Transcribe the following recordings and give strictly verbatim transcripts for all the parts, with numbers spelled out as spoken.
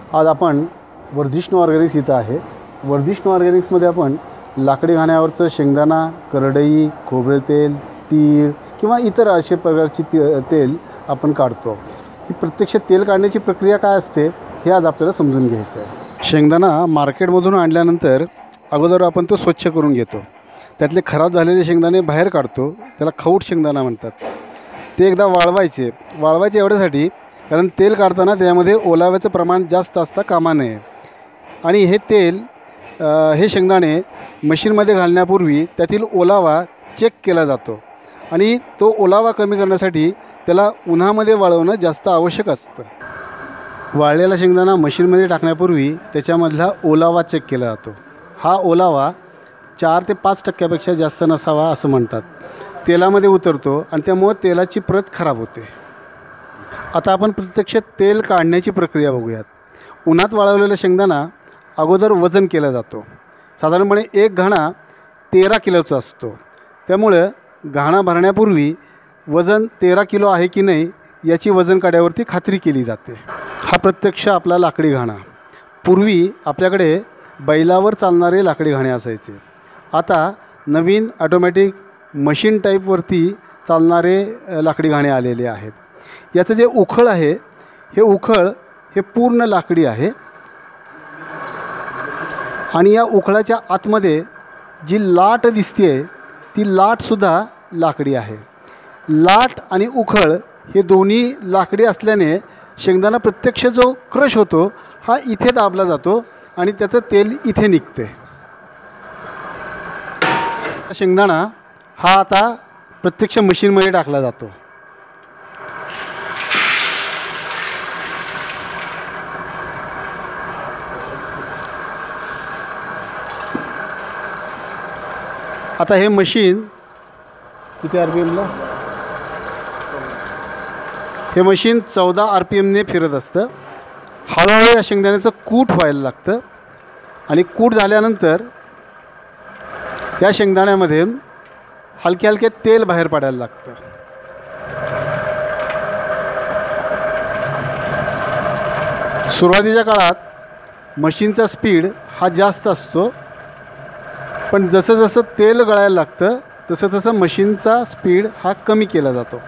आज आपण वर्धिष्णू ऑर्गॅनिक्स इथं आहे। वर्धिष्णू ऑर्गॅनिक्समध्ये आपण लाकडी घाण्यावरचं शेंगदाणा, करडई, खोबरे तेल, तीळ किंवा इतर अशा प्रकारची ते तेल आपण काढतो। ही प्रत्यक्ष तेल काढण्याची प्रक्रिया काय असते हे आज आपल्याला समजून घ्यायचं आहे। शेंगदाणा मार्केटमधून आणल्यानंतर अगोदर आपण तो स्वच्छ करून घेतो। त्यातले खराब झालेले शेंगदाणे बाहेर काढतो, त्याला खौट शेंगदाणा म्हणतात। ते एकदा वाळवायचे वाळवायचे एवढ्यासाठी कारण तेल काढताना त्यामध्ये ओलाव्याचं प्रमाण जास्त असता कामा नये। आणि हे तेल हे शेंगदाणे मशीनमध्ये घालण्यापूर्वी त्यातील ओलावा चेक केला जातो आणि तो ओलावा कमी करण्यासाठी त्याला उन्हामध्ये वाळवणं जास्त आवश्यक असतं। वाळलेला शेंगदाणा मशीनमध्ये टाकण्यापूर्वी त्याच्यामधला ओलावा चेक केला जातो। हा ओलावा चार ते पाच टक्क्यापेक्षा जास्त नसावा असं म्हणतात। तेलामध्ये उतरतो आणि त्यामुळे तेलाची प्रत खराब होते। आता आपण प्रत्यक्ष तेल काढण्याची प्रक्रिया बघूयात। उन्हात वाळवलेला शेंगदाणा अगोदर वजन केला जातो। साधारणपणे एक घाणा तेरा किलोचा असतो, त्यामुळे घाणा भरण्यापूर्वी वजन तेरा किलो आहे की नाही याची वजन काड्यावरती खात्री केली जाते। हा प्रत्यक्ष आपला लाकडी घाणा। पूर्वी आपल्याकडे बैलावर चालणारे लाकडी घाणे असायचे। आता नवीन ऑटोमॅटिक मशीन टाईपवरती चालणारे लाकडी घाणे आलेले आहेत। याचं जे उखळ आहे हे उखळ हे पूर्ण लाकडी आहे आणि या उखळाच्या आतमध्ये जी लाट दिसते ती लाटसुद्धा लाकडी आहे। लाट आणि उखळ हे दोन्ही लाकडी असल्याने शेंगदाणा प्रत्यक्ष जो क्रश होतो हा इथे दाबला जातो आणि त्याचं तेल इथे निघते। शेंगदाणा हा आता प्रत्यक्ष मशीनमध्ये टाकला जातो। आता हे मशीन किती आर पी एमला हे मशीन चौदा आर पी एमने फिरत असतं। हळूहळू या शेंगदाण्याचं कूट व्हायला लागतं आणि कूट झाल्यानंतर या शेंगदाण्यामध्ये हलके हलके तेल बाहेर पडायला लागतं। सुरुवातीच्या काळात मशीनचा स्पीड हा जास्त असतो, पण जसं जसं तेल गळायला लागतं तसं तसं मशीनचा स्पीड हा कमी केला जातो।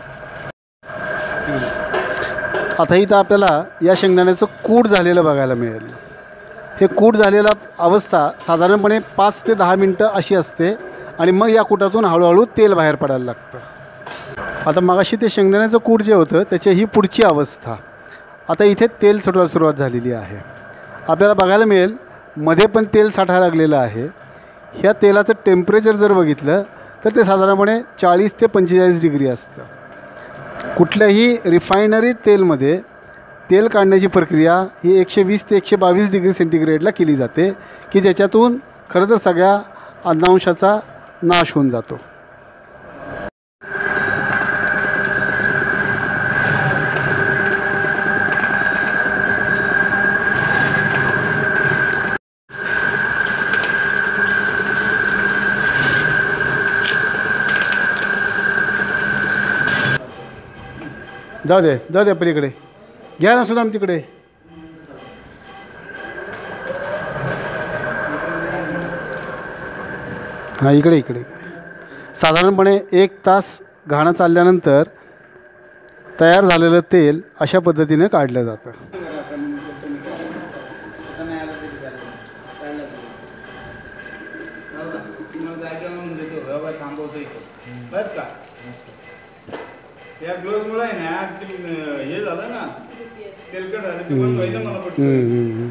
आता इथं आपल्याला या शेंगदाण्याचं कूट झालेलं बघायला मिळेल। हे कूट झालेला अवस्था साधारणपणे पाच ते दहा मिनटं अशी असते आणि मग या कूटातून हळूहळू तेल बाहेर पडायला लागतं। आता मगाशी ते शेंगदाण्याचं कूट जे होतं त्याची ही पुढची अवस्था। आता इथे तेल सुटायला सुरुवात झालेली आहे। आपल्याला बघायला मिळेल मध्ये पण तेल साठायला लागलेलं आहे। ह्या तेलाचं टेम्परेचर जर बघितलं तर ते साधारणपणे चाळीस ते पंचेचाळीस डिग्री असतं। कुठल्याही रिफायनरी तेलमध्ये तेल काढण्याची प्रक्रिया ही एकशे वीस ते एकशे बावीस डिग्री सेंटीग्रेडला केली जाते की ज्याच्यातून खरं तर सगळ्या अन्नांशाचा नाश होऊन जातो। जाऊ दे जाऊ दे पलीकडे घ्या ना सुद्धा तिकडे। हां इकडे इकडे साधारणपणे एक तास घाणं चालल्यानंतर तयार झालेलं तेल अशा पद्धतीने काढलं जातं। या ग्लोव्ह मुळे ना हे झालं ना तेलकट झालं की बंद व्हायला मला पटलं।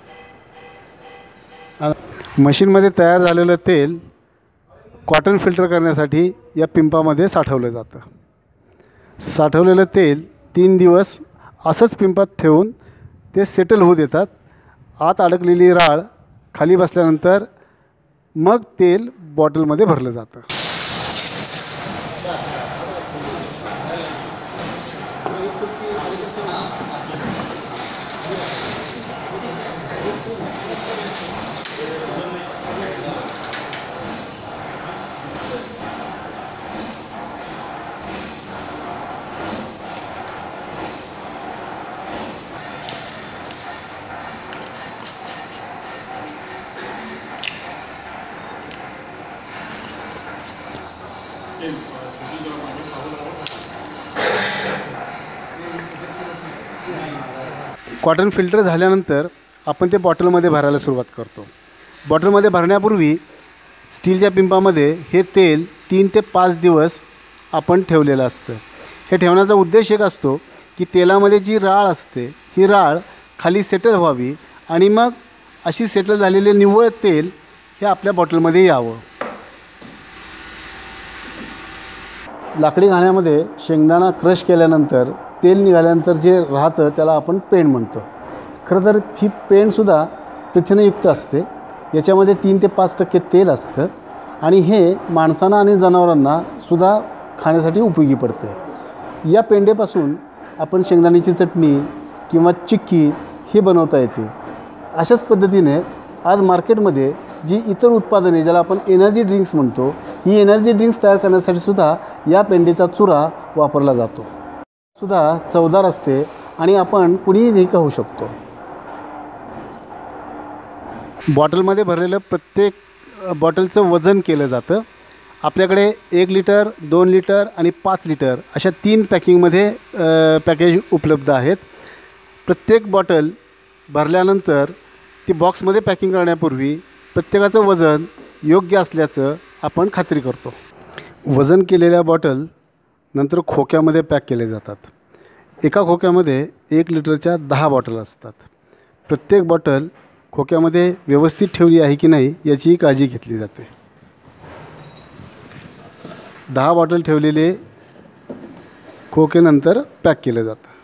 मशीनमध्ये तयार झालेलं तेल कॉटन फिल्टर करण्यासाठी या पिंपामध्ये साठवलं जातं। साठवलेलं तेल तीन दिवस असंच पिंपात ठेवून ते सेटल होऊ देतात। आत अडकलेली राळ खाली बसल्यानंतर मग तेल बॉटलमध्ये भरलं जातं। तेल सुजी जेव्हा पाणी साबुदाणा कॉटन फिल्टर झाल्यानंतर आपण ते बॉटलमध्ये भरायला सुरुवात करतो. बॉटलमध्ये भरण्यापूर्वी स्टीलच्या पिंपामध्ये हे तेल तीन ते पाच दिवस आपण ठेवलेलं असतं. हे ठेवण्याचा उद्देश एक असतो की तेलामध्ये जी राळ असते ही राळ खाली सेटल व्हावी आणि मग अशी सेटल झालेले निव्वळ तेल हे आपल्या बॉटलमध्ये यावं. लाकडी घाण्यामध्ये शेंगदाणा क्रश केल्यानंतर तेल निघाल्यानंतर जे राहतं त्याला आपण पेंड म्हणतो. खरं तर ही पेंडसुद्धा प्रथिनयुक्त असते. याच्यामध्ये तीन ते पाच टक्के तेल असतं आणि हे माणसांना आणि जनावरांनासुद्धा खाण्यासाठी उपयोगी पडते. या पेंडेपासून आपण शेंगदाण्याची चटणी किंवा चिक्की हे बनवता येते. अशाच पद्धतीने आज मार्केटमध्ये जी इतर उत्पादने ज्याला आपण एनर्जी ड्रिंक्स म्हणतो, ही एनर्जी ड्रिंक्स तयार करण्यासाठी सुद्धा या पेंडेचा चुरा वापरला जातो. सुद्धा चवदार असते आणि आपण कुणीही खाऊ शकतो. बॉटलमध्ये भरलेलं प्रत्येक बॉटलचं वजन केलं जातं. आपल्याकडे एक लिटर, दोन लिटर आणि पाच लिटर अशा तीन पॅकिंगमध्ये पॅकेज उपलब्ध आहेत. प्रत्येक बॉटल भरल्यानंतर ती बॉक्समध्ये पॅकिंग करण्यापूर्वी प्रत्येकाचं वजन योग्य असल्याचं आपण खात्री करतो. वजन केलेल्या बॉटल नंतर खोक्यामध्ये पॅक केले जातात. एका खोक्यामध्ये एक लिटरच्या दहा बॉटल असतात. प्रत्येक बॉटल खोक्यामध्ये व्यवस्थित ठेवली आहे की नाही याची काळजी घेतली जाते. दहा बॉटल ठेवलेले खोके नंतर पॅक केले जातात.